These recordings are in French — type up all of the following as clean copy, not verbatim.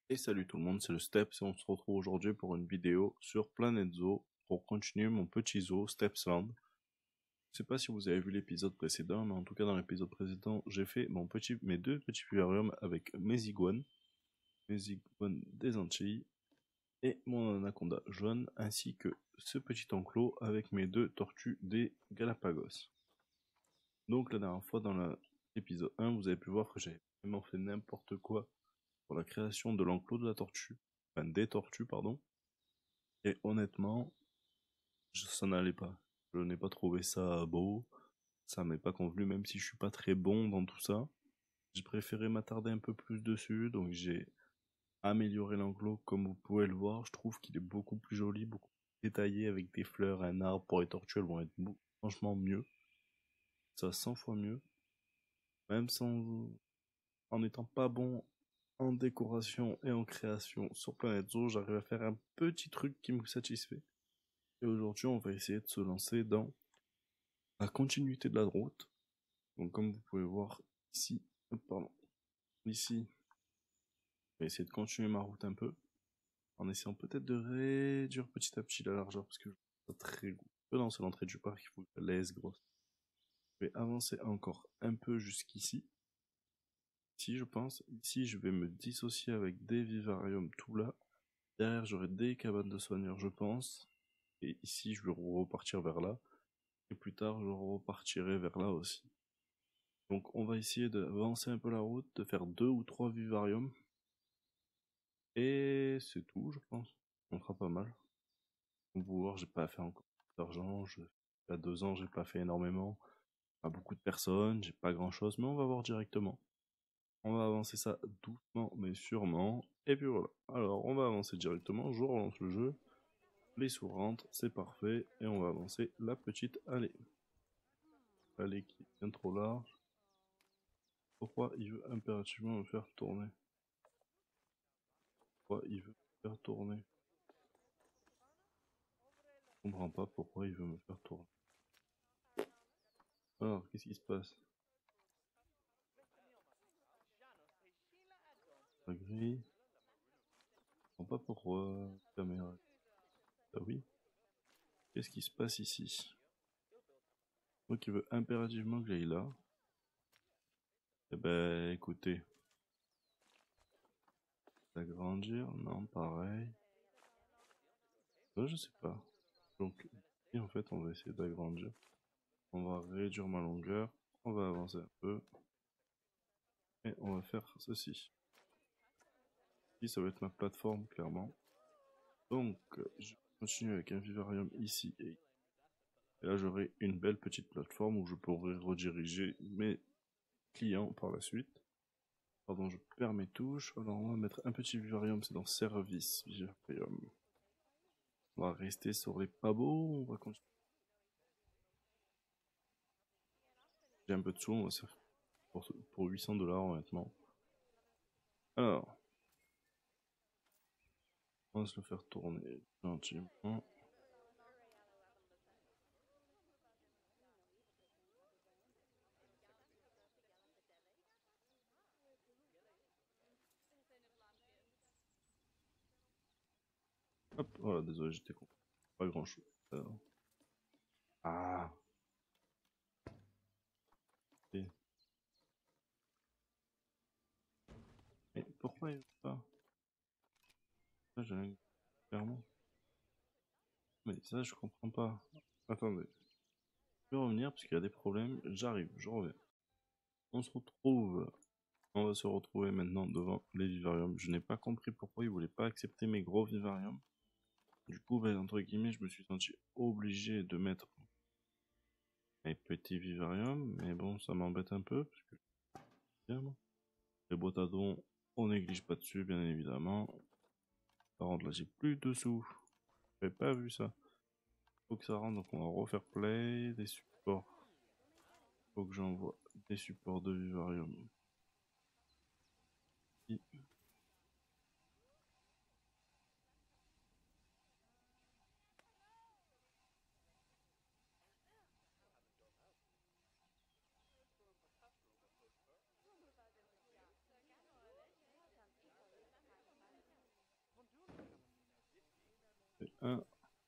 Et salut tout le monde, c'est le Steps et on se retrouve aujourd'hui pour une vidéo sur Planet Zoo pour continuer mon petit zoo Stepsland. Je sais pas si vous avez vu l'épisode précédent, mais en tout cas dans l'épisode précédent, j'ai fait mes deux petits vivariums avec mes iguanes des Antilles et mon anaconda jaune, ainsi que ce petit enclos avec mes deux tortues des Galapagos. Donc la dernière fois dans l'épisode 1, vous avez pu voir que j'ai vraiment fait n'importe quoi pour la création de l'enclos de la tortue, enfin des tortues pardon. Et honnêtement, ça n'allait pas. Je n'ai pas trouvé ça beau, ça m'est pas convenu, même si je suis pas très bon dans tout ça. J'ai préféré m'attarder un peu plus dessus, donc j'ai amélioré l'enclos comme vous pouvez le voir. Je trouve qu'il est beaucoup plus joli, beaucoup plus détaillé avec des fleurs, un arbre pour les tortues, elles vont être franchement mieux. Ça 100 fois mieux. Même sans, en étant pas bon en décoration et en création sur Planet Zoo, j'arrive à faire un petit truc qui me satisfait. Et aujourd'hui, on va essayer de se lancer dans la continuité de la route. Donc comme vous pouvez voir ici, ici, je vais essayer de continuer ma route un peu, en essayant peut-être de réduire petit à petit la largeur, parce que je trouve ça très peu dans l'entrée du parc, il faut que je la laisse grosse. Je vais avancer encore un peu jusqu'ici. Ici, je pense, ici, je vais me dissocier avec des vivariums tout là. Derrière, j'aurai des cabanes de soigneurs, je pense. Et ici, je vais repartir vers là. Et plus tard, je repartirai vers là aussi. Donc on va essayer d'avancer un peu la route, de faire 2 ou 3 vivariums. Et c'est tout, je pense. On fera pas mal. Comme vous voir, j'ai pas fait encore d'argent. Il y a 2 ans, j'ai pas fait énormément. Pas beaucoup de personnes, j'ai pas grand chose, mais on va voir directement. On va avancer ça doucement mais sûrement. Et puis voilà. Alors on va avancer directement, je relance le jeu. Les sous rentrent, c'est parfait. Et on va avancer la petite allée. Allée qui est bien trop large. Pourquoi il veut impérativement me faire tourner? Pourquoi il veut me faire tourner? Je comprends pas pourquoi il veut me faire tourner. Alors, qu'est-ce qui se passe? La grille. Je comprends pas pourquoi. Caméra. Ah oui. Qu'est-ce qui se passe ici? Donc il veut impérativement que j'aille là. Eh ben, écoutez. Agrandir? Non, pareil. Je sais pas. Donc, ici, en fait, on va essayer d'agrandir. On va réduire ma longueur. On va avancer un peu. Et on va faire ceci. Ici, ça va être ma plateforme, clairement. Donc, je continue avec un vivarium ici et là, j'aurai une belle petite plateforme où je pourrai rediriger mes clients par la suite. Pardon, je perds mes touches. Alors, on va mettre un petit vivarium, c'est dans service vivarium. On va rester sur les pabots, on va continuer. J'ai un peu de sous, on va se faire pour 800 $ honnêtement. Alors, on va se le faire tourner gentiment. Hop, voilà, désolé, j'étais con. Pas grand chose. Ah, et... Mais pourquoi il veut pas? Ça, j'ai clairement. Mais ça, je comprends pas. Attendez. Je vais revenir parce qu'il y a des problèmes. J'arrive, je reviens. On se retrouve. On va se retrouver maintenant devant les vivariums. Je n'ai pas compris pourquoi ils voulaient pas accepter mes gros vivariums. Du coup, ben, entre guillemets, je me suis senti obligé de mettre mes petits vivariums. Mais bon, ça m'embête un peu parce que les boîtes à dons, on néglige pas dessus, bien évidemment. Par contre, là, j'ai plus de sous. J'avais pas vu ça. Faut que ça rentre, donc on va refaire play, des supports. Faut que j'envoie des supports de vivarium. fait un.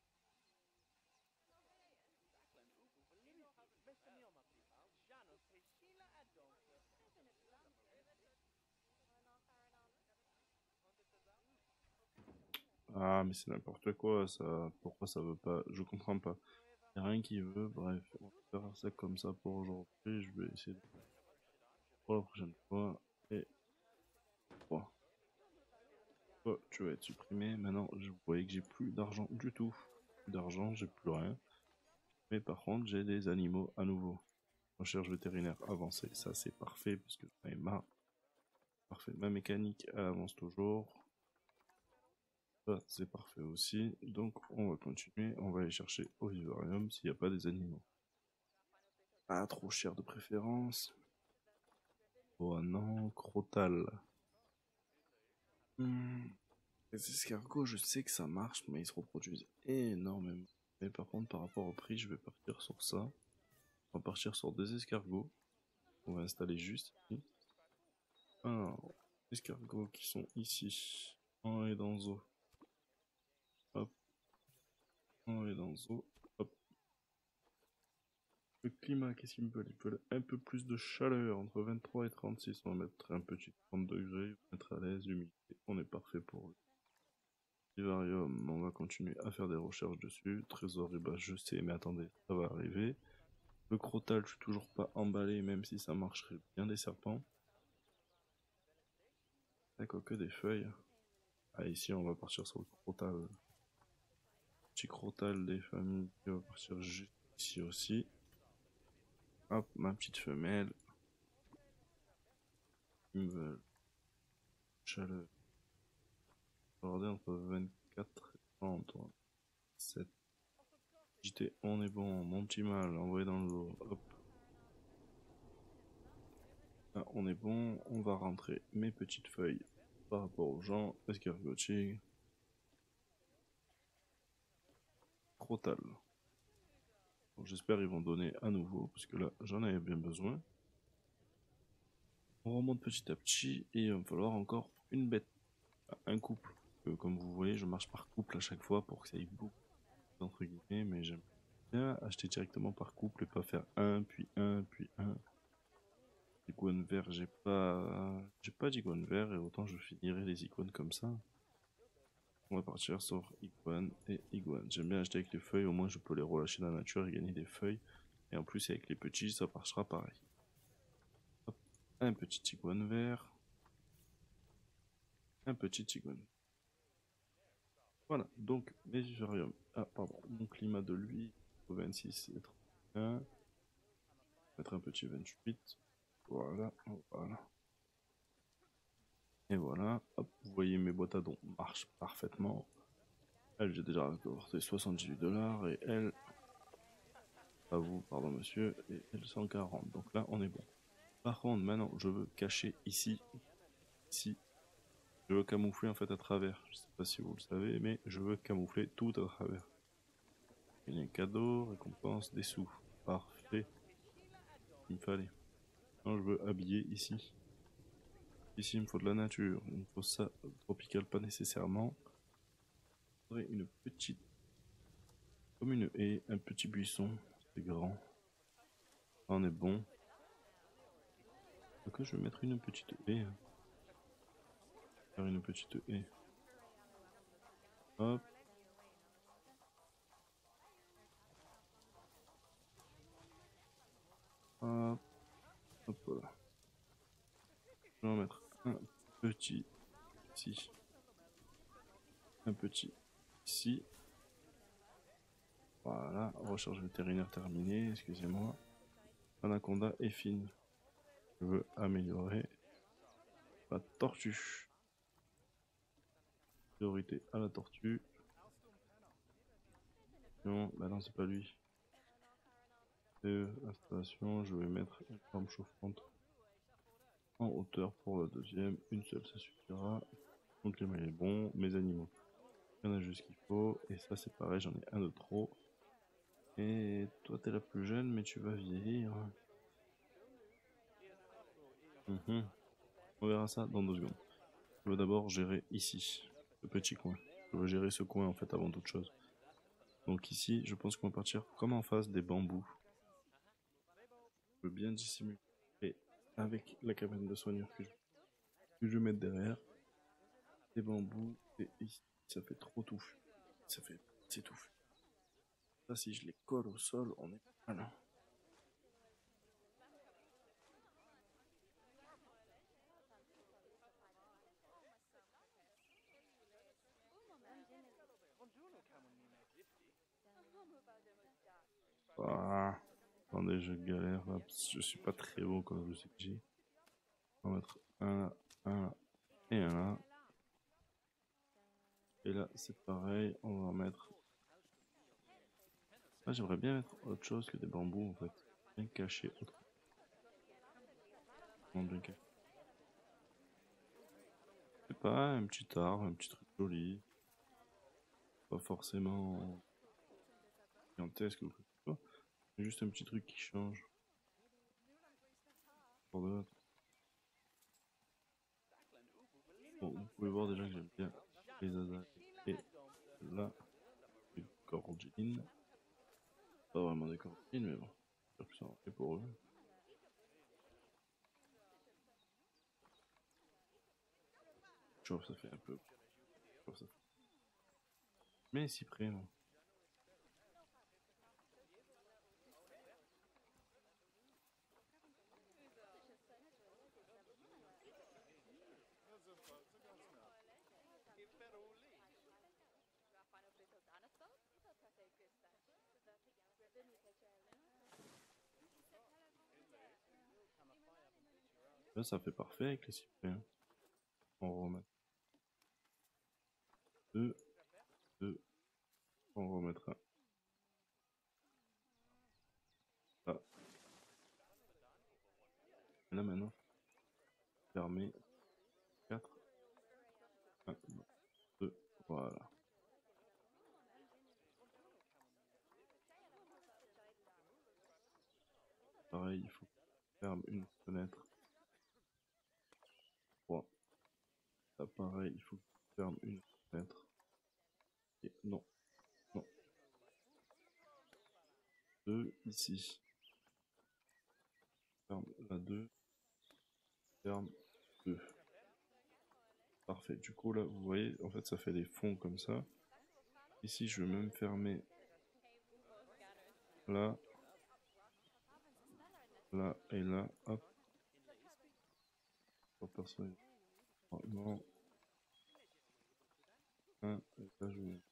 Ah, mais c'est n'importe quoi, ça. Pourquoi ça veut pas? Je comprends pas. Y a rien qui veut, bref. On va faire ça comme ça pour aujourd'hui. Je vais essayer pour la prochaine fois. Et 3. Toi, tu vas être supprimé. Maintenant, je voyais que j'ai plus d'argent du tout. Plus d'argent, j'ai plus rien. Mais par contre, j'ai des animaux à nouveau. Recherche vétérinaire avancée, ça c'est parfait parce que j'en ai marre. Parfait, ma mécanique elle avance toujours. Ça c'est parfait aussi. Donc on va continuer, on va aller chercher au vivarium s'il n'y a pas des animaux. Ah, trop cher de préférence. Oh non, crotal. Les escargots, je sais que ça marche, mais ils se reproduisent énormément. Mais par contre, par rapport au prix, je vais partir sur ça. On va partir sur des escargots. On va installer juste ici. Alors, escargots qui sont ici. On est dans eau. Hop, on est dans eau. Hop. Le climat, qu'est-ce qu'ils me veulent? Ils veulent un peu plus de chaleur, entre 23 et 36. On va mettre un petit 30 degrés, on va mettre à l'aise, humidité. On est parfait pour lui. Vivarium, on va continuer à faire des recherches dessus. Trésor, et bah je sais, mais attendez, ça va arriver. Le crotal, je suis toujours pas emballé, même si ça marcherait bien des serpents. D'accord, que des feuilles. Ah, ici, on va partir sur le crotal. Petit crotal des familles, qui va partir juste ici aussi. Hop, ma petite femelle. Ils me veulent chaleur. Regardez entre 24 et 30. 7. JT, on est bon. Mon petit mâle, envoyé dans le lot. Hop. Là, on est bon. On va rentrer mes petites feuilles par rapport aux gens. Escargotier. Crotal. J'espère qu'ils vont donner à nouveau, parce que là, j'en avais bien besoin. On remonte petit à petit, et il va me falloir encore une bête. Un couple. Comme vous voyez, je marche par couple à chaque fois pour que ça aille beaucoup, entre guillemets, mais j'aime bien acheter directement par couple et pas faire un, puis un, puis un. Iguane vert, j'ai pas d'iguane vert et autant je finirai les iguanes comme ça. On va partir sur iguane et iguane. J'aime bien acheter avec les feuilles, au moins je peux les relâcher dans la nature et gagner des feuilles. Et en plus avec les petits, ça marchera pareil. Hop, un petit iguane vert. Un petit iguane. Voilà, donc les vivariums. Ah pardon, mon climat de lui, 26 et 31. Mettre un petit 28. Voilà, voilà. Et voilà, hop, vous voyez mes boîtes à dons marchent parfaitement. Elle, j'ai déjà rapporté 78 $ et elle, à vous, pardon monsieur, et elle 140. Donc là, on est bon. Par contre, maintenant, je veux cacher ici, ici. Je veux camoufler en fait à travers. Je sais pas si vous le savez, mais je veux camoufler tout à travers. Il y a un cadeau, récompense, des sous. Parfait. Il me fallait. Maintenant, je veux habiller ici. Ici, il me faut de la nature. Il me faut ça, tropical, pas nécessairement. Il faudrait une petite, comme une haie, un petit buisson. C'est grand. Ça, on est bon. Donc, je vais mettre une petite haie. Faire une petite haie. Hop. Hop. Hop là. Je vais en mettre un petit ici. Un petit ici. Voilà. Recherche vétérinaire terminée. Excusez-moi. Anaconda est fine. Je veux améliorer la tortue. Priorité à la tortue. Non, bah non, c'est pas lui. Installation, je vais mettre une lampe chauffante en hauteur pour la deuxième. Une seule, ça suffira. Donc climat est bon. Mes animaux, il y en a juste ce qu'il faut. Et ça, c'est pareil, j'en ai un de trop. Et toi, t'es la plus jeune, mais tu vas vieillir. On verra ça dans 2 secondes. Je veux d'abord gérer ici, ce petit coin. Je veux gérer ce coin en fait avant toute chose. Donc ici, je pense qu'on va partir comme en face des bambous. Je veux bien dissimuler avec la cabane de soigneur que je vais mettre derrière. Des bambous et ici, ça fait trop touffu. C'est touffu. Ça, si je les colle au sol, on est voilà. Ah, attendez, je galère là, parce que je suis pas très bon comme je vous ai dit. On va mettre un là, un là et un là. Et là, c'est pareil, on va mettre. Ah, j'aimerais bien mettre autre chose que des bambous en fait. Bien caché autre. Non, bien caché. C'est pas un petit arbre, un petit truc joli. Pas forcément gigantesque ou quoi que ce soit. Mais juste un petit truc qui change. Pour de l'autre. Bon, vous pouvez voir déjà que j'aime bien les azalées. Et là, des cordines. Pas vraiment des cordines, mais bon. J'espère que ça en fait pour eux. Je trouve que ça fait un peu. Je trouve ça fait. Mais cyprès, non. Là, ça fait parfait avec les cyprès. Hein. On va remettre deux, deux. On va remettre un. Là. Et là maintenant, fermer. 4. 1, 2. Voilà. Pareil, il faut que je ferme une fenêtre. 3. Là, pareil, il faut que je ferme une fenêtre. Et non, non. 2 ici. Ferme la 2. Ferme 2. Parfait. Du coup, là, vous voyez, en fait, ça fait des fonds comme ça. Ici, je vais même fermer là, là et là. Hop. Pour personne. Non. 1. Et là, je vais.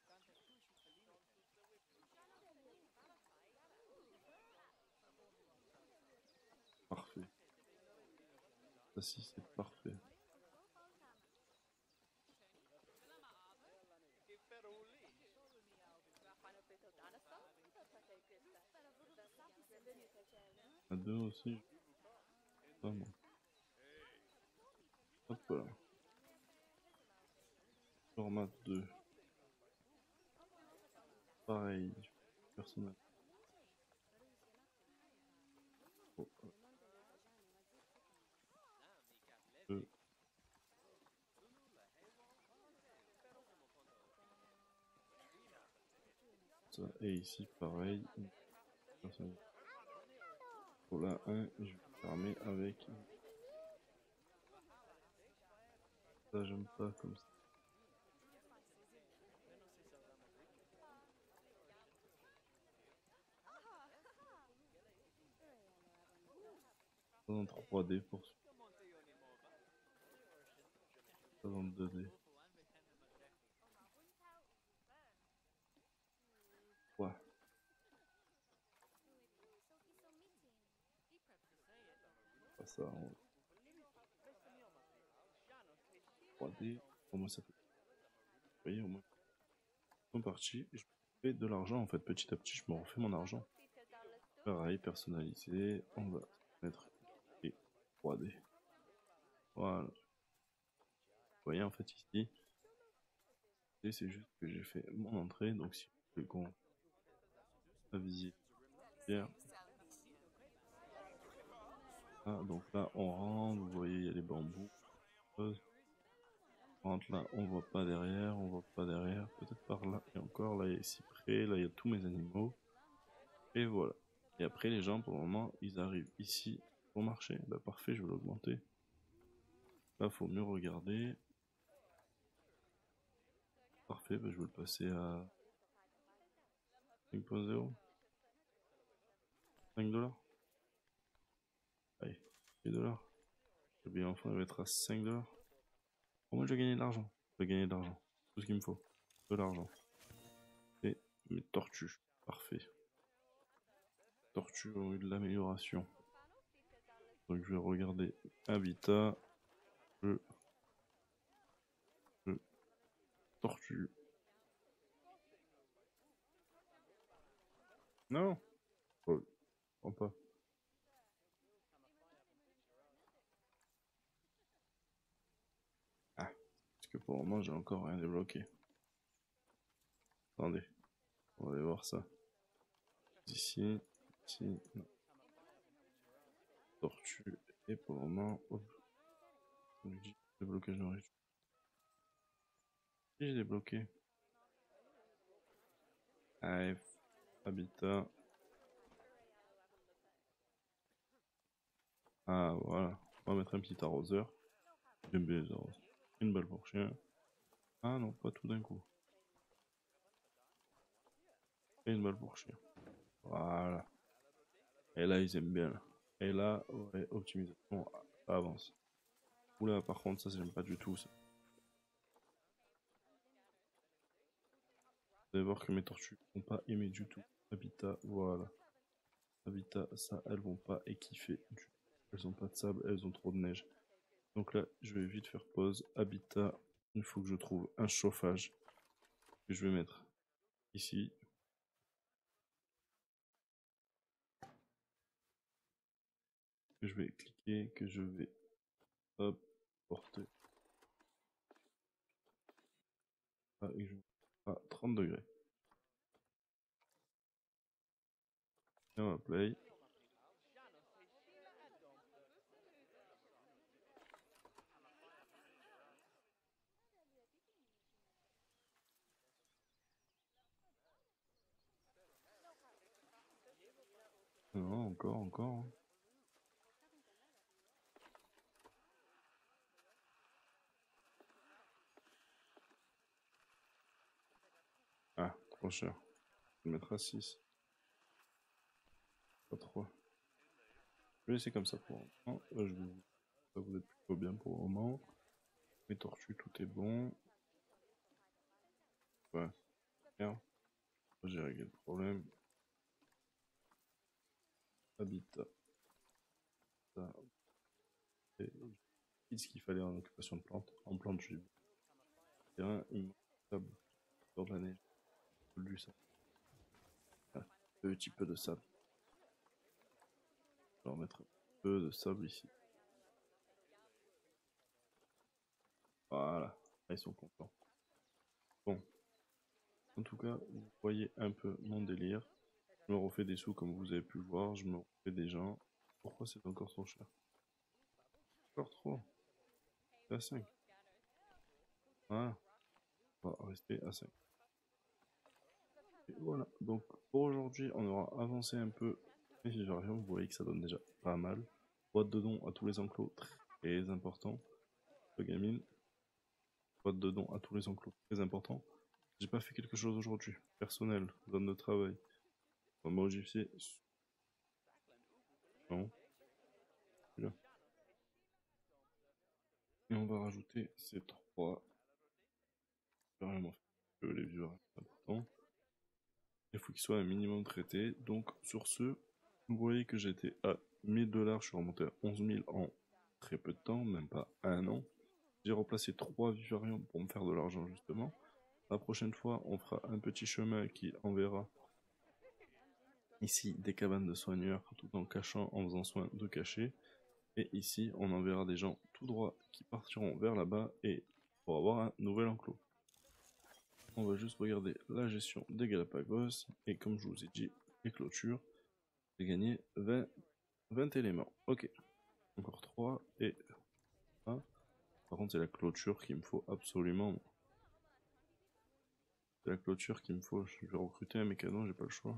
Parfait. Ça, si, c'est parfait. La 2 aussi. Pas moi. Hop là. Format 2. Pareil. Personnel. Oh, 2. Ça. Et ici, pareil. Personnel. Pour la 1, je vais fermer avec. Ça, j'aime pas comme ça. Pas dans 3D pour ça. Pas dans 2D. Ouais. Pas ça en 3D. Pour moi, ça fait. Vous voyez, au moins. Ils sont partis. Je fais de l'argent en fait. Petit à petit, je me refais mon argent. Pareil, personnalisé. On va mettre et 3D. Voilà. Vous voyez en fait ici. Et c'est juste que j'ai fait mon entrée. Donc si vous voulez qu'on la visite bien. Ah, donc là, on rentre. Vous voyez, il y a les bambous. Par contre là, on voit pas derrière, on voit pas derrière. Peut-être par là, et encore, là il y a Cyprès, là il y a tous mes animaux. Et voilà. Et après les gens, pour le moment, ils arrivent ici pour marcher. Bah parfait, je vais l'augmenter. Là, faut mieux regarder. Parfait, bah, je vais le passer à 5.0. 5 $. Allez, 10 $. Et bien enfin, il va être à 5 $. Pour moi, je vais gagner de l'argent. Je vais gagner de l'argent. Tout ce qu'il me faut. De l'argent. Et mes tortues. Parfait. Tortues ont eu de l'amélioration. Donc je vais regarder habitat. Je tortue. Non. Oh, je comprends pas. Ah. Parce que pour le moment, j'ai encore rien débloqué. Attendez. On va aller voir ça. Ici. Ici. Non. Tortue. Et pour le moment. Hop. On lui dit déblocage nourriture. Si j'ai débloqué. AF. Habitat. Ah voilà. On va mettre un petit arroseur. J'aime bien les arroseurs. Une balle pour chien. Ah non, pas tout d'un coup. Et une balle pour chien. Voilà. Et là, ils aiment bien. Là. Et là, ouais, optimisation, ça avance. Oula, par contre, ça, j'aime pas du tout, ça. Vous allez voir que mes tortues vont pas aimer du tout. Habitat, voilà. Habitat, ça, elles vont pas kiffer du tout. Elles ont pas de sable, elles ont trop de neige. Donc là, je vais vite faire pause. Habitat, il faut que je trouve un chauffage que je vais mettre ici. Que je vais cliquer, que je vais hop, porter. Ah, et je vais à 30 degrés. Et on va play. Non, encore, encore. Ah, trop cher. Je vais mettre à 6. Pas 3. Je vais laisser comme ça pour le moment. Ça vous êtes plutôt bien pour le moment. Mes tortues, tout est bon. Ouais, bien. J'ai réglé le problème. Habitat. Ça. Et ce qu'il fallait en occupation de plante. En plante, j'ai vu. Terrain immonable. Sur de la neige. Lu ça. Ah, petit peu de sable. Je vais remettre un peu de sable ici. Voilà. Là, ils sont contents. Bon. En tout cas, vous voyez un peu mon délire. Je me refais des sous comme vous avez pu le voir. Je me refais des gens. Pourquoi c'est encore trop cher? Encore trop. C'est à 5. Voilà. On va rester à 5. Et voilà. Donc pour aujourd'hui, on aura avancé un peu. Mais si rien, vous voyez que ça donne déjà pas mal. Boîte de dons à tous les enclos, très important. Le gamine. Boîte de dons à tous les enclos, très important. J'ai pas fait quelque chose aujourd'hui. Personnel, zone de travail. Moi, gypsy. Non. Là. Et on va rajouter ces 3. Vraiment, les viewers, c'est important. Il faut qu'ils soient un minimum traités. Donc, sur ce, vous voyez que j'étais à 1000 $. Je suis remonté à 11 000 en très peu de temps, même pas un an. J'ai replacé 3 vivariums pour me faire de l'argent, justement. La prochaine fois, on fera un petit chemin qui enverra ici des cabanes de soigneurs tout en cachant, en faisant soin de cacher. Et ici, on enverra des gens tout droit qui partiront vers là-bas et pour avoir un nouvel enclos. On va juste regarder la gestion des Galapagos. Et comme je vous ai dit, les clôtures, j'ai gagné 20 éléments. Ok. Encore 3 et 1. Par contre, c'est la clôture qu'il me faut absolument. C'est la clôture qu'il me faut. Je vais recruter un mécano, j'ai pas le choix.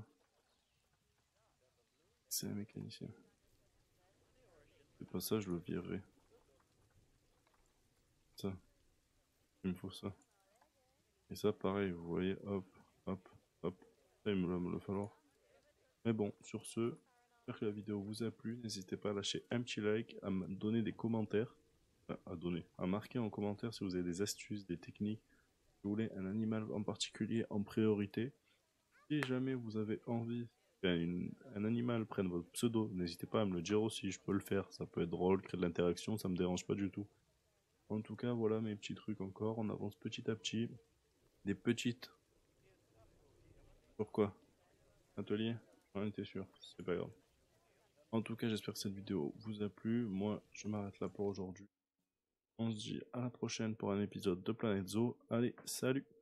C'est un mécanicien. C'est pas ça, je le virerai. Ça. Il me faut ça. Et ça, pareil, vous voyez, hop, hop, hop. Ça, il va me le falloir. Mais bon, sur ce, j'espère que la vidéo vous a plu. N'hésitez pas à lâcher un petit like, à me donner des commentaires. Enfin, à marquer en commentaire si vous avez des astuces, des techniques. Si vous voulez un animal en particulier en priorité. Si jamais vous avez envie qu'un animal prenne votre pseudo, n'hésitez pas à me le dire aussi, je peux le faire. Ça peut être drôle, créer de l'interaction, ça me dérange pas du tout. En tout cas, voilà mes petits trucs encore. On avance petit à petit. Des petites. Pourquoi? Atelier? On était sûr, c'est pas grave. En tout cas, j'espère que cette vidéo vous a plu. Moi, je m'arrête là pour aujourd'hui. On se dit à la prochaine pour un épisode de Planète Zoo. Allez, salut!